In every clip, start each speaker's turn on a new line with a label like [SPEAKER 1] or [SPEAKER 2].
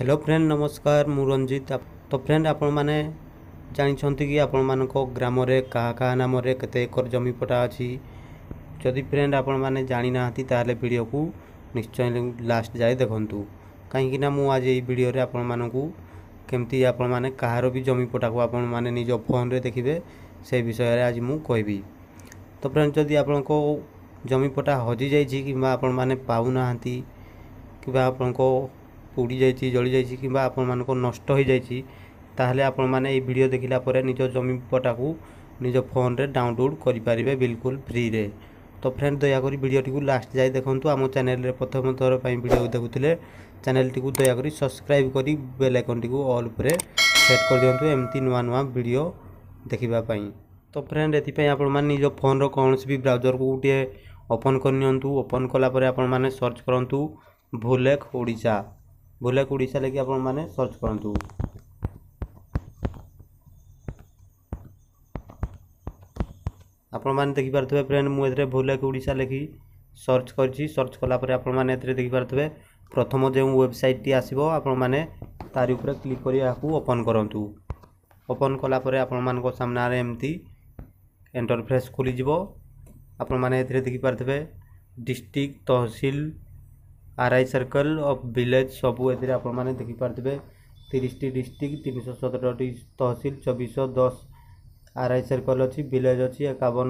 [SPEAKER 1] Hello friend नमस्कार मु रंजित। तो फ्रेंड आपण मैंने जानते कि आपण मान ग्राम क्या नाम केते एकर जमी पटा अच्छी जदि फ्रेंड आपण मैंने जानी ना ताले वीडियो को निश्चय लास्ट जाए देखंतु कहीं मु आज ये वीडियो रे आपण मानकू केमती आपण माने कहार भी जमी पटा को आपण माने निज फोन रे देखिबे से विषय रे आज मु कहबी। तो फ्रेंड जदि आपण को जमी पटा हजि जाइछि किबा आपण माने पाउ नाहंती किबा आपण को पोड़ी जाइछि जली जाइछि किबा आपण मान को नष्ट हो जाइछि ताहले आपण माने ए वीडियो देखिला परे निज जमी पटा को निज फोन रे डाउनलोड करि परिबे बिल्कुल फ्री रे। तो फ्रेंड दया करी वीडियो टी को लास्ट जाय देखंतु। आम चैनल रे प्रथम थर पई वीडियो देखुथिले चैनल टी को दया करी सब्सक्राइब करी बेल आइकन टी को ऑल पर सेट कर दियंतु एमती नुआ नुआ वीडियो देखिबा पई। तो फ्रेंड एथि पई आपण माने निज फोन रो कोनोसी भी ब्राउजर को उठे ओपन करनियंतु। ओपन कला परे आपण माने सर्च करंतु भूलेख ओडिशा। भूलेख ओडिशा लेके आपण माने सर्च करंतु। आपण माने देखि पारथबे फ्रेंड मु एथरे भूलेख ओडिशा लेखि सर्च करछि। सर्च कला परे आपण माने एथरे देखि पारथबे प्रथम जे वेबसाइट टी आसीबो आपण माने तारि ऊपर क्लिक करी आकू ओपन करंतु। ओपन कला परे आपण मान को सामने रे एमती इंटरफेस खुली जिवो। आपण माने एथरे देखि पारथबे district tehsil RI circle of village सबू एथरे आपण माने देखि पारथबे 30 टी डिस्ट्रिक्ट 317 टी तहसील 2410 आरआई सर्कल अच्छी विलेज अच्छी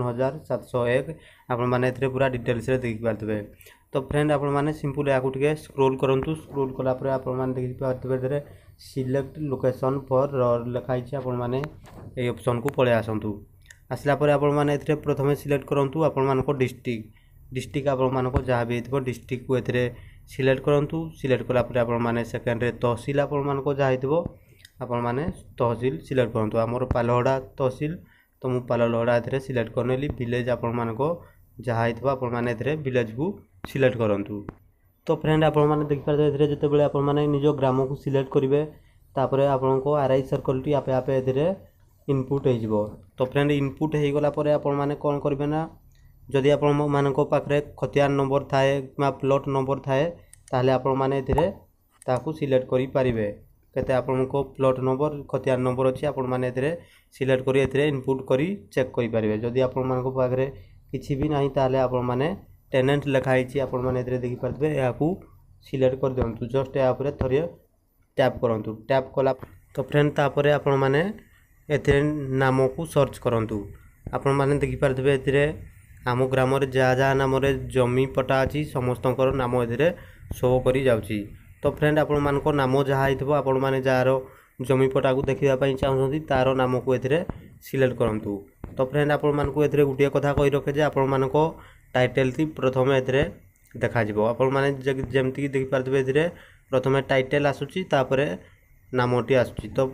[SPEAKER 1] 51,701 आपण माने एथरे पूरा डिटेल्स रे देखि पारथबे। तो फ्रेंड आपण माने सिंपल याकू टिके स्क्रॉल करंतु। स्क्रॉल कला परे आपण माने देखि पारथबे एथरे सिलेक्ट लोकेशन फॉर लिखाई छै। आपण माने ए ऑप्शन को पळे आसंतु। आसला परे आपण माने एथरे प्रथमे सिलेक्ट करंतु आपण मान को डिस्ट्रिक्ट आपण मान को जहाँ भी हेतबो डिस्ट्रिक्ट को एथरे सिलेक्ट करंतु। सिलेक्ट कला परे आपण माने सेकंड रे तहसील आपण मान को जहाँ हेतबो आपण माने तहसील सिलेक्ट करंतु। हमर पालहड़ा तहसील तो मु पालहड़ा एथरे सिलेक्ट करनेली। विलेज आपण मान को जहाँ हेतबो आपण माने एथरे विलेज को सिलेक्ट करंतु। तो फ्रेंड आपण माने देखि पारबे एथरे जते बेले आपण माने निजो ग्राम को सिलेक्ट करिवे तापरे आपण को आरआई सर्कल टी आपे आपे एथरे इनपुट हे जिवो। तो फ्रेंड इनपुट हे गला परे आपण माने कोन करबे ना जदि आपण मान को पाखरे खतियान नंबर थाए मा प्लॉट नंबर थाए ताहले आपण माने एथरे ताकू सिलेक्ट करि पारिबे केते आपण को प्लॉट नंबर खतियान नंबर अछि आपण माने एथरे सिलेक्ट करि एथरे इनपुट करि चेक करि पारिबे। जदि आपण मान को पाखरे किछि भी नाही ताहले आपण माने टेनेंट लिखाई छी आपण माने एथरे देखि पारबे याकू सिलेक्ट कर दियंतु। जस्ट या ऊपर थरिया टैप करंतु। टैप कला तो फ्रेंड तापरे आपण माने एथरे नाम को सर्च करंतु। आपण माने देखि पारबे एथरे आम ग्राम जहाँ जहाँ नाम जमी पटा अच्छी समस्त नाम ए शो करी जाउची। तो फ्रेंड आपण मान को नाम जहाँ होइथबो आपण माने जार जमी पटा को देखिबा पई चाहउछंती तार नाम को एथरे सिलेक्ट करंतु। तो फ्रेंड आपण मान को एथरे गुटिया कथा कहि रखे जे आपण मान को टाइटल थी प्रथम एथरे देखा जिवो। आपण माने जेमति देखि पारथबे एथरे प्रथमे टाइटल आसुची तापरे नामटी आसुची। तो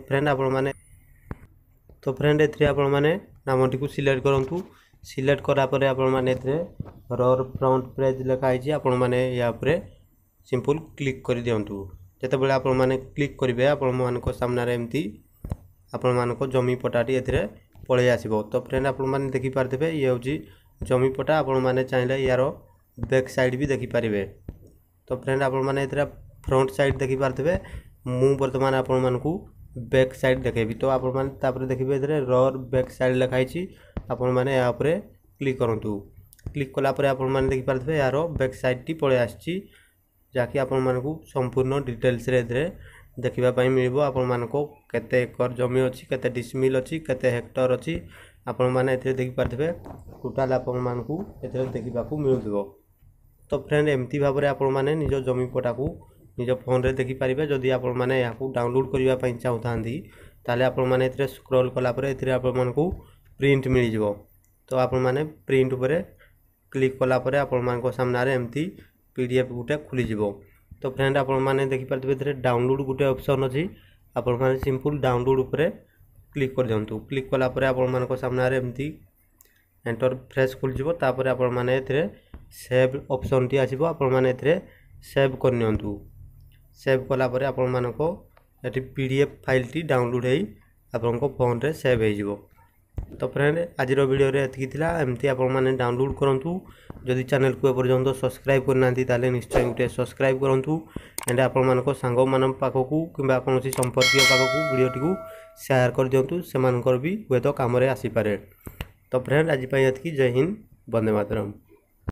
[SPEAKER 1] फ्रेंड एथरे आपण माने नामटी को सिलेक्ट करंतु। सिलेक्ट करा परे आपण माने एथरे रर फ्रंट पेज लिखाई छी आपण माने या परे सिंपल क्लिक कर दियंतु। जते बेले आपण माने क्लिक करिवे आपण मान को सामने रे एमती आपण मान को जमी पटाटी एथरे पळे आसीबो। तो फ्रेंड आपण माने देखि पारथबे ये होची जमी पटा आपण माने चाहिले यारो बैक साइड भी देखि पारिबे। तो फ्रेंड आपण माने एथरे फ्रंट साइड देखि पारथबे मु वर्तमान आपण मान को बैक साइड देखेबी। तो आपण माने तापर देखिबे एथरे रर बैक साइड लिखाई छी आपण माने या ऊपर क्लिक करंतु। क्लिक कला परे आपण माने देखि पारथबे यारो बैक साइड टी पळे आछि जाकी आपण माने को संपूर्ण डिटेल्स रे एथरे देखिबा पई मिलबो। आपण माने को केते एकर जमी अछि केते डिसमिल अछि केते हेक्टर अछि आपण माने एथरे देखि पारथबे टोटल आपण माने को एथरे देखिबा को मिलबो। तो फ्रेंड एमती भाबरे आपण माने निजो जमी पटा को निजो फोन रे देखि पारिबे। जदि आपण माने या को डाउनलोड करिबा पई चाहउथांती ताले आपण माने एथरे स्क्रॉल कला परे एथरे आपण माने को प्रिंट मिल जिवो। तो आपण माने प्रिंट ऊपर क्लिक कला परे आपण मान को सामने रे एमती पीडीएफ गुटे खुली जिवो। तो फ्रेंड आपण माने देखि पारथबे एथरे डाउनलोड गुटे ऑप्शन अछि आपण माने सिंपल डाउनलोड ऊपर क्लिक कर दियंतु। क्लिक कला परे आपण मान को सामने रे एमती इंटरफेस खुल जिवो। तापर आपण माने एथरे सेव ऑप्शन टी आसीबो आपण माने एथरे सेव कर नियंतु। सेव कला परे आपण मान को एठी पीडीएफ फाइल टी डाउनलोड हेई आपण को फोन रे सेव हे जिवो। तो फ्रेंड आज वीडियो रे एतकी थिला एमती आपण माने डाउनलोड करंतु। जदि चैनल को एपर्यंत सब्सक्राइब करनांती ताले निश्चय गुटे सब्सक्राइब करंतु एंड आपण मानको सांगो मान पाखकू किंबा कौन संपर्क पाखकू वीडियोटी को शेयर कर दिंतु से भी हुए तो कम आसीपे। तो फ्रेंड आज एतकी जय हिंद वंदे मातरम।